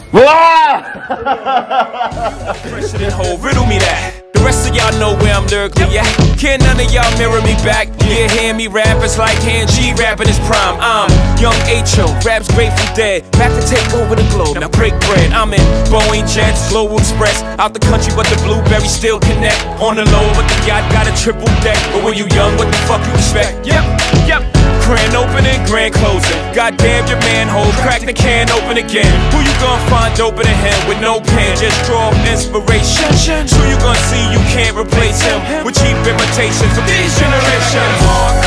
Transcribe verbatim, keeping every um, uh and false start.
Precedent hold, riddle me that. The rest of y'all know where I'm lyrically at. Can't none of y'all mirror me back. Yeah, hear me rap, it's like hand G rapping his prime. I'm young H O, raps Grateful Dead, back to take over the globe. Now break bread, I'm in Boeing Jets, Global Express. Out the country, but the blueberries still connect. On the low, but the yacht got a triple deck. But when you young, what the fuck you expect? Yep, yep. Grand opening, grand closing. Goddamn your manhole, crack the can open again. Who you gonna find open in him with no pen? Just draw inspiration. Who you gonna see you can't replace him with cheap imitations of these generations?